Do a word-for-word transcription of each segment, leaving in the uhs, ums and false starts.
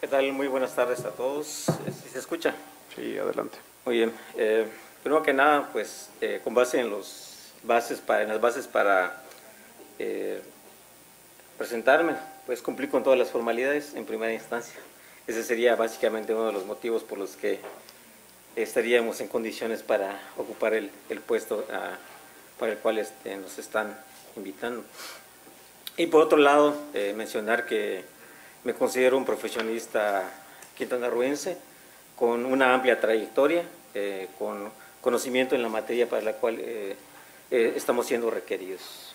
¿Qué tal? Muy buenas tardes a todos. ¿Sí se escucha? Sí, adelante. Muy bien. Eh, primero que nada, pues eh, con base en, los bases para, en las bases para eh, presentarme, pues cumplí con todas las formalidades en primera instancia. Ese sería básicamente uno de los motivos por los que estaríamos en condiciones para ocupar el, el puesto uh, para el cual este, nos están invitando. Y por otro lado, eh, mencionar que me considero un profesionista quintanarroense con una amplia trayectoria, eh, con conocimiento en la materia para la cual eh, eh, estamos siendo requeridos.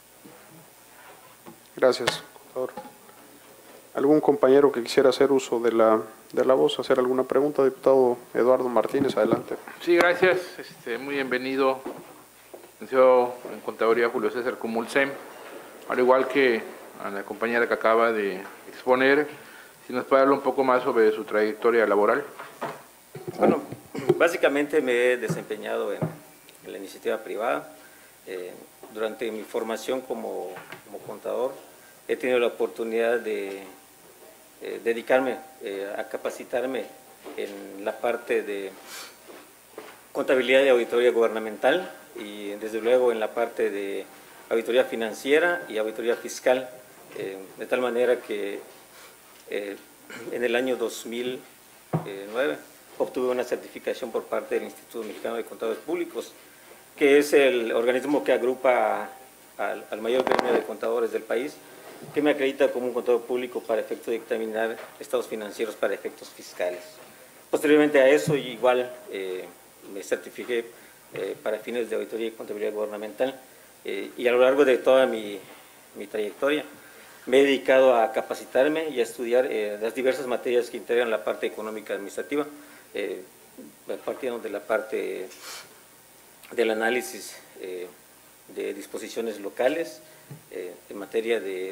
Gracias, contador. ¿Algún compañero que quisiera hacer uso de la, de la voz, hacer alguna pregunta? Diputado Eduardo Martínez, adelante. Sí, gracias. Este, muy bienvenido, licenciado en Contaduría Julio César Comulsen, al igual que a la compañera que acaba de exponer. Si nos puede hablar un poco más sobre su trayectoria laboral. Bueno, básicamente me he desempeñado en, en la iniciativa privada. Eh, durante mi formación como, como contador he tenido la oportunidad de eh, dedicarme eh, a capacitarme en la parte de contabilidad y auditoría gubernamental y desde luego en la parte de auditoría financiera y auditoría fiscal, eh, de tal manera que eh, en el año dos mil nueve obtuve una certificación por parte del Instituto Mexicano de Contadores Públicos, que es el organismo que agrupa al, al mayor gremio de contadores del país, que me acredita como un contador público para efecto de dictaminar estados financieros para efectos fiscales. Posteriormente a eso, igual eh, me certifiqué eh, para fines de auditoría y contabilidad gubernamental eh, y a lo largo de toda mi, mi trayectoria me he dedicado a capacitarme y a estudiar eh, las diversas materias que integran la parte económica administrativa, eh, partiendo de la parte del análisis eh, de disposiciones locales, eh, en materia de,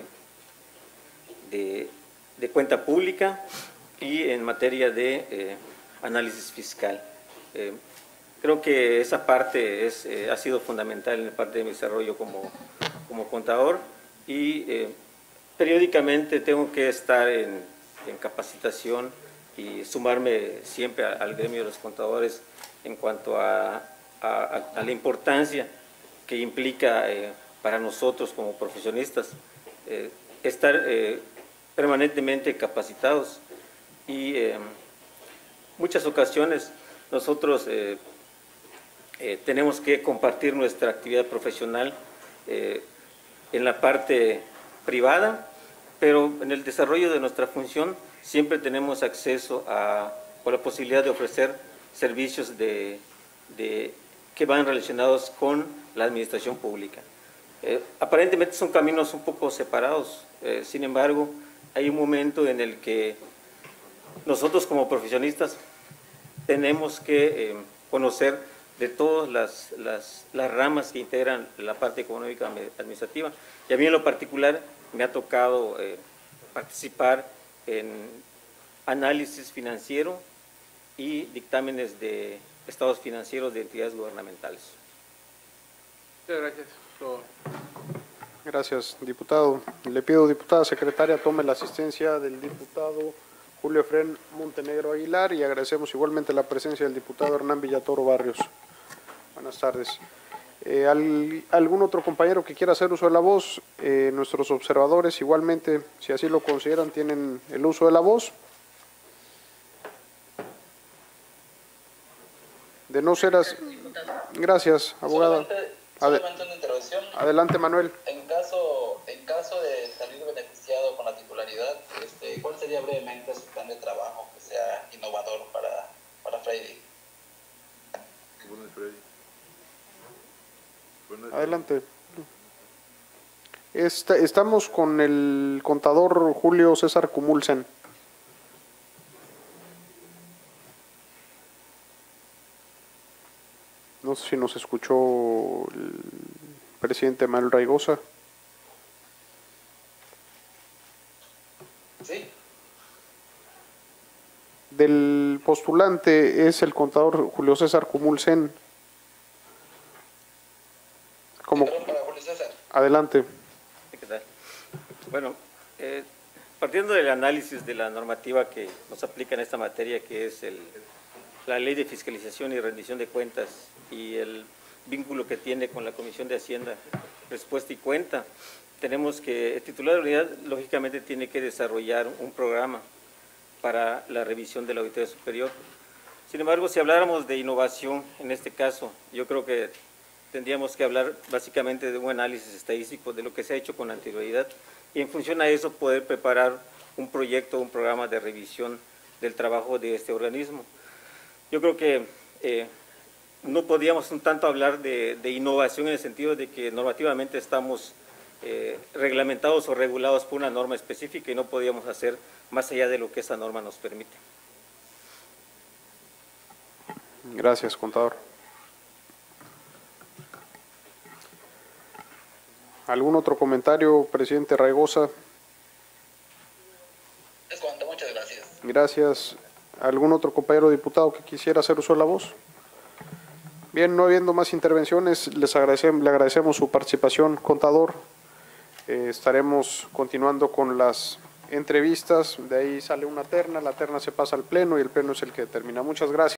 de, de cuenta pública y en materia de eh, análisis fiscal. Eh, creo que esa parte es, eh, ha sido fundamental en parte de mi desarrollo como, como contador y eh, periódicamente tengo que estar en, en capacitación y sumarme siempre al gremio de los contadores en cuanto a, a, a la importancia que implica eh, para nosotros como profesionistas eh, estar eh, permanentemente capacitados y en eh, muchas ocasiones nosotros eh, eh, tenemos que compartir nuestra actividad profesional eh, en la parte privada, pero en el desarrollo de nuestra función siempre tenemos acceso a, o la posibilidad de ofrecer servicios de, de, que van relacionados con la administración pública. Eh, aparentemente son caminos un poco separados, eh, sin embargo, hay un momento en el que nosotros como profesionistas tenemos que eh, conocer de todas las, las, las ramas que integran la parte económica administrativa. Y a mí en lo particular me ha tocado eh, participar en análisis financiero y dictámenes de estados financieros de entidades gubernamentales. Muchas gracias. So... Gracias, diputado. Le pido, diputada secretaria, tome la asistencia del diputado Julio Efrén Montenegro Aguilar y agradecemos igualmente la presencia del diputado Hernán Villatoro Barrios. Buenas tardes. Eh, al, ¿Algún otro compañero que quiera hacer uso de la voz? Eh, nuestros observadores igualmente, si así lo consideran, tienen el uso de la voz. De no ser así... Gracias, abogada. Solamente, solamente una intervención. Adelante, Manuel. En caso, en caso de salir beneficiado con la titularidad, este, ¿cuál sería brevemente su plan de trabajo que sea innovador para, para Freddy? Bueno, Freddy. Bueno, Adelante. Está, estamos con el contador Julio César Comulsen. No sé si nos escuchó el presidente Manuel Raigosa. Sí. Del postulante es el contador Julio César Comulsen. Como... Para Julio César. Adelante. ¿Qué tal? Bueno, eh, partiendo del análisis de la normativa que nos aplica en esta materia, que es el, la Ley de Fiscalización y Rendición de Cuentas y el vínculo que tiene con la Comisión de Hacienda, Respuesta y Cuenta, tenemos que, el titular de la unidad lógicamente tiene que desarrollar un programa para la revisión de la Auditoría Superior. Sin embargo, si habláramos de innovación en este caso, yo creo que tendríamos que hablar básicamente de un análisis estadístico de lo que se ha hecho con anterioridad y en función a eso poder preparar un proyecto, un programa de revisión del trabajo de este organismo. Yo creo que eh, no podríamos un tanto hablar de, de innovación en el sentido de que normativamente estamos eh, reglamentados o regulados por una norma específica y no podríamos hacer más allá de lo que esa norma nos permite. Gracias, contador. ¿Algún otro comentario, presidente Raigosa? Es cuanto, muchas gracias. Gracias. ¿Algún otro compañero diputado que quisiera hacer uso de la voz? Bien, no habiendo más intervenciones, les agradecemos, le agradecemos su participación, contador. Eh, estaremos continuando con las entrevistas, de ahí sale una terna, la terna se pasa al pleno y el pleno es el que determina. Muchas gracias.